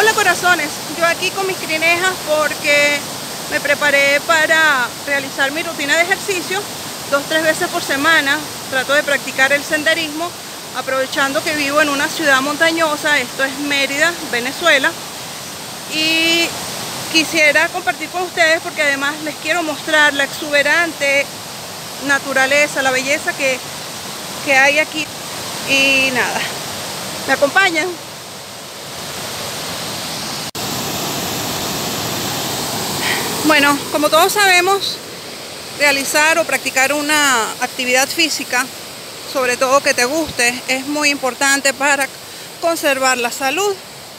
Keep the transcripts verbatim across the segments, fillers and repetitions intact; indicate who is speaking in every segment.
Speaker 1: Hola corazones, yo aquí con mis crinejas porque me preparé para realizar mi rutina de ejercicio dos o tres veces por semana. Trato de practicar el senderismo aprovechando que vivo en una ciudad montañosa. Esto es Mérida, Venezuela, y quisiera compartir con ustedes porque además les quiero mostrar la exuberante naturaleza, la belleza que, que hay aquí. Y nada, ¿me acompañan? Bueno, como todos sabemos, realizar o practicar una actividad física, sobre todo que te guste, es muy importante para conservar la salud.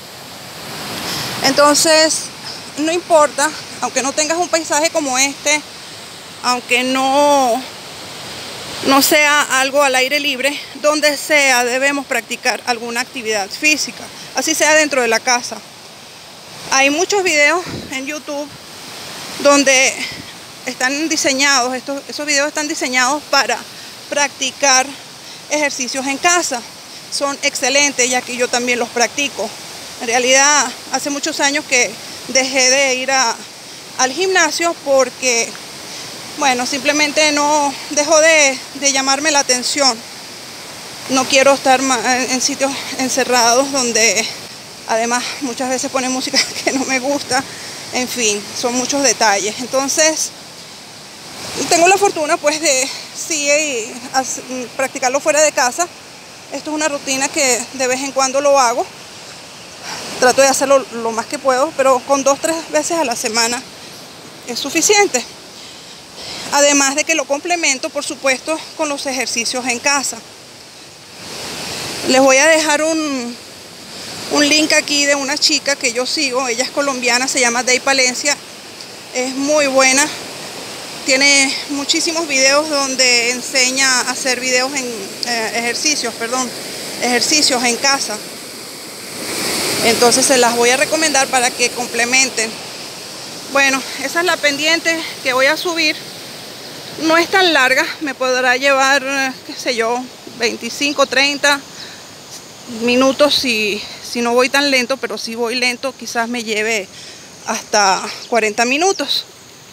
Speaker 1: Entonces, no importa, aunque no tengas un paisaje como este, aunque no, no sea algo al aire libre, donde sea debemos practicar alguna actividad física, así sea dentro de la casa. Hay muchos videos en YouTube donde están diseñados, estos, esos videos están diseñados para practicar ejercicios en casa. Son excelentes, ya que yo también los practico. En realidad, hace muchos años que dejé de ir a, al gimnasio porque, bueno, simplemente no dejó de, de llamarme la atención. No quiero estar en sitios encerrados donde además muchas veces ponen música que no me gusta. En fin, son muchos detalles. Entonces, tengo la fortuna pues de sí practicarlo fuera de casa. Esto es una rutina que de vez en cuando lo hago. Trato de hacerlo lo más que puedo, pero con dos, tres veces a la semana es suficiente. Además de que lo complemento, por supuesto, con los ejercicios en casa. Les voy a dejar un... un link aquí de una chica que yo sigo. Ella es colombiana, se llama Day Palencia, es muy buena, tiene muchísimos videos donde enseña a hacer videos en eh, ejercicios, perdón, ejercicios en casa. Entonces se las voy a recomendar para que complementen. Bueno, esa es la pendiente que voy a subir. No es tan larga, me podrá llevar, qué sé yo, veinticinco, treinta minutos si Si no voy tan lento, pero si voy lento quizás me lleve hasta cuarenta minutos.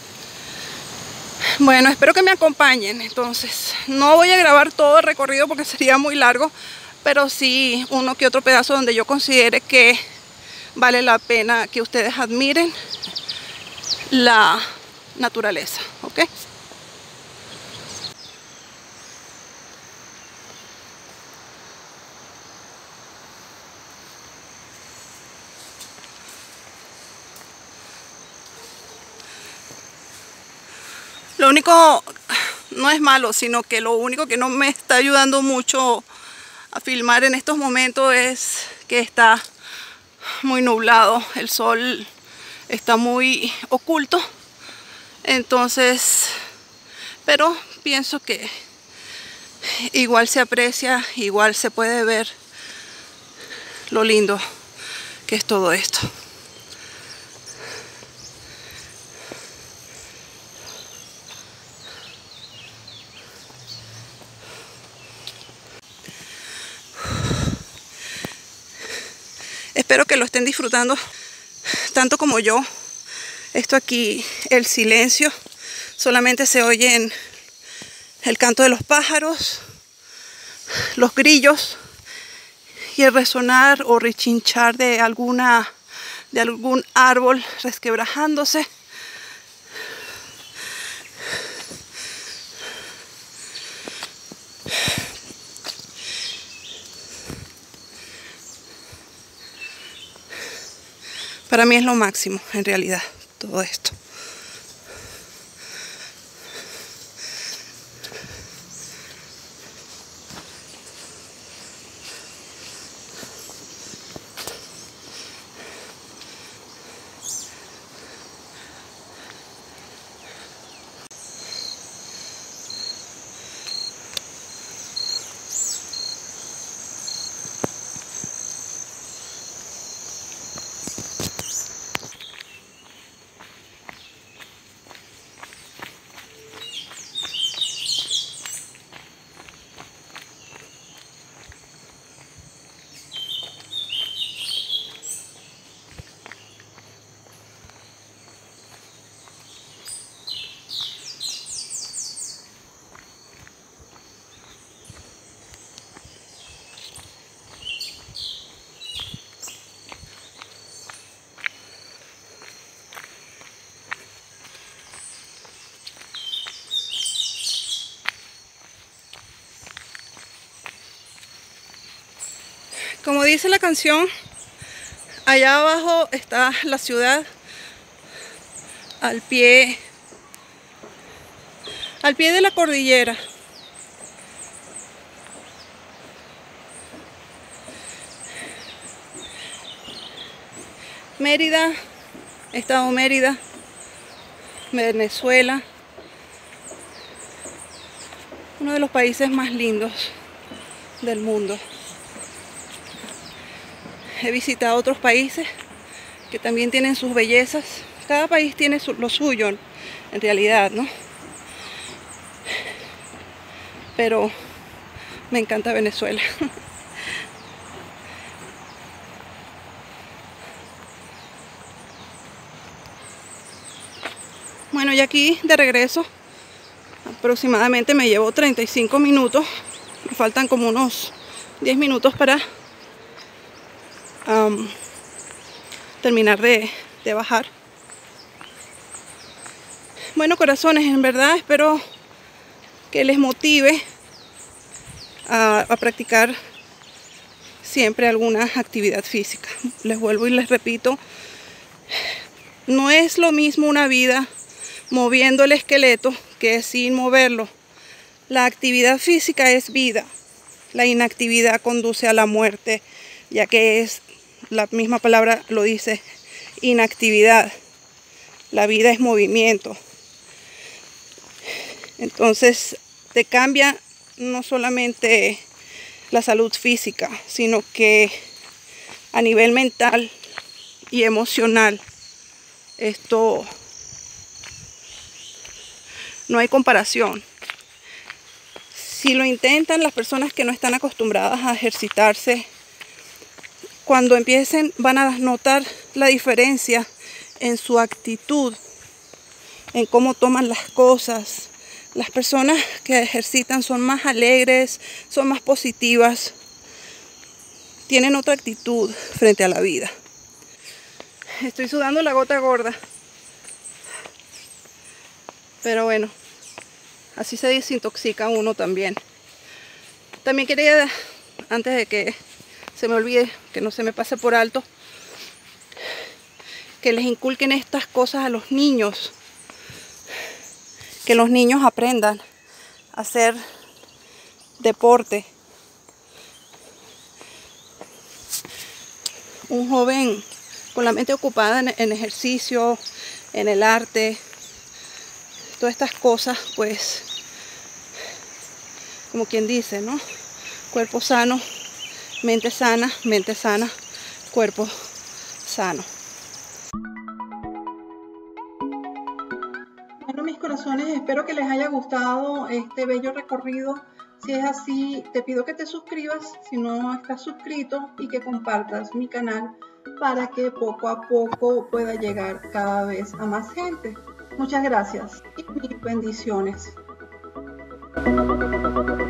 Speaker 1: Bueno, espero que me acompañen. Entonces, no voy a grabar todo el recorrido porque sería muy largo, pero sí uno que otro pedazo donde yo considere que vale la pena que ustedes admiren la naturaleza, ¿ok? Lo único, no es malo, sino que lo único que no me está ayudando mucho a filmar en estos momentos es que está muy nublado, el sol está muy oculto. Entonces, pero pienso que igual se aprecia, igual se puede ver lo lindo que es todo esto. Espero que lo estén disfrutando tanto como yo. Esto aquí, el silencio, solamente se oyen el canto de los pájaros, los grillos y el resonar o rechinchar de alguna de algún árbol resquebrajándose. Para mí es lo máximo, en realidad, todo esto. Como dice la canción, allá abajo está la ciudad, al pie, al pie de la cordillera. Mérida, estado Mérida, Venezuela, uno de los países más lindos del mundo. He visitado otros países que también tienen sus bellezas. Cada país tiene su, lo suyo, en realidad, ¿no? Pero me encanta Venezuela. Bueno, y aquí de regreso, aproximadamente me llevo treinta y cinco minutos. Me faltan como unos diez minutos para um, terminar de, de bajar. Bueno, corazones, en verdad espero que les motive a, a practicar siempre alguna actividad física. Les vuelvo y les repito, no es lo mismo una vida moviendo el esqueleto que sin moverlo. La actividad física es vida. La inactividad conduce a la muerte, ya que es, la misma palabra lo dice, inactividad. La vida es movimiento. Entonces te cambia no solamente la salud física, sino que a nivel mental y emocional, esto no hay comparación. Si lo intentan las personas que no están acostumbradas a ejercitarse, cuando empiecen van a notar la diferencia en su actitud, en cómo toman las cosas. Las personas que ejercitan son más alegres, son más positivas, tienen otra actitud frente a la vida. Estoy sudando la gota gorda, pero bueno, así se desintoxica uno también. También quería, antes de que se me olvide, que no se me pase por alto, que les inculquen estas cosas a los niños. Que los niños aprendan a hacer deporte. Un joven con la mente ocupada en, en ejercicio, en el arte, todas estas cosas, pues, como quien dice, ¿no? Cuerpo sano, mente sana, mente sana, cuerpo sano. Bueno, mis corazones, espero que les haya gustado este bello recorrido. Si es así, te pido que te suscribas si no estás suscrito y que compartas mi canal para que poco a poco pueda llegar cada vez a más gente. Muchas gracias y mil bendiciones.